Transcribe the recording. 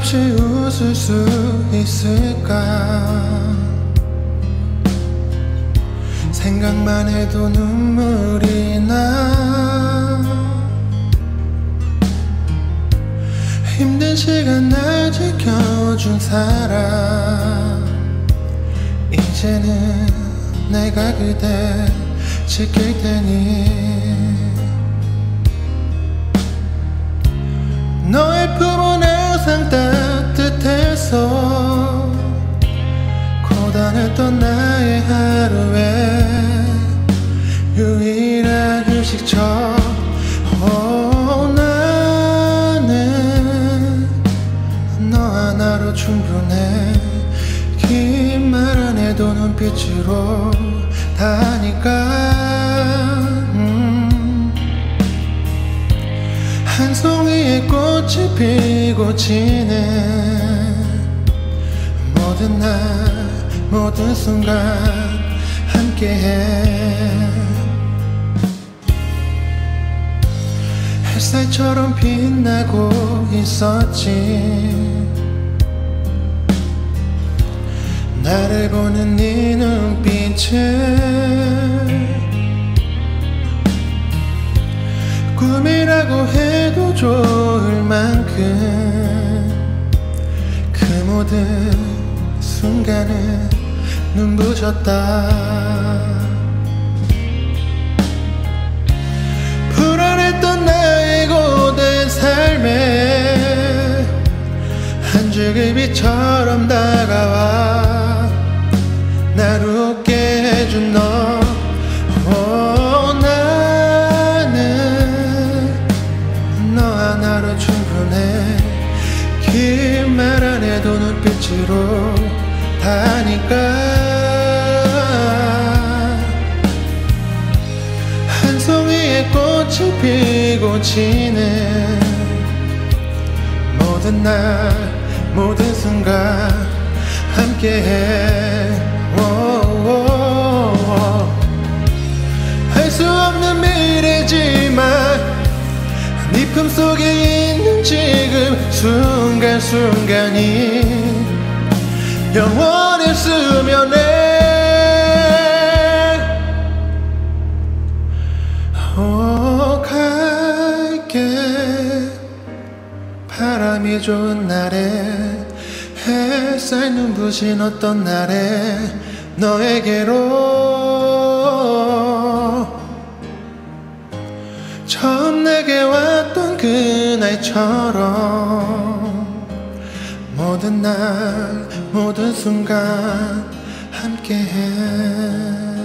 없이 웃을 수 있을까? 생각만 해도 눈물이 나. 힘든 시간 날 지켜준 사람, 이제는 내가 그댈 지킬 테니. 너의 품은 항상 따뜻해서 고단했던 나의 하루에 유일한 휴식처. 나는 너 하나로 충분해. 긴 말 안 해도 눈빛으로 다 하니까. 한 송이의 꽃이 피고 지는 모든 날 모든 순간 함께해. 햇살처럼 빛나고 있었지. 나를 보는 네 눈빛은 꿈이라고 해도 좋을 만큼 그 모든 순간은 눈부셨다. 불안했던 나의 고된 삶에 한 줄기 빛처럼 다가와 나를 웃게 해준 너. 나로 충분해. 긴 말 안 해도 눈빛으로 다 하니까. 한 송이의 꽃이 피고 지는 모든 날 모든 순간 함께해. 할 수 없는 미래지만 네 품속에 있는 지금 순간순간이 영원했으면 해. 갈게. 바람이 좋은 날에 햇살 눈부신 어떤 날에 너에게로 처음 내게 왔던 그날처럼 모든 날 모든 순간 함께해.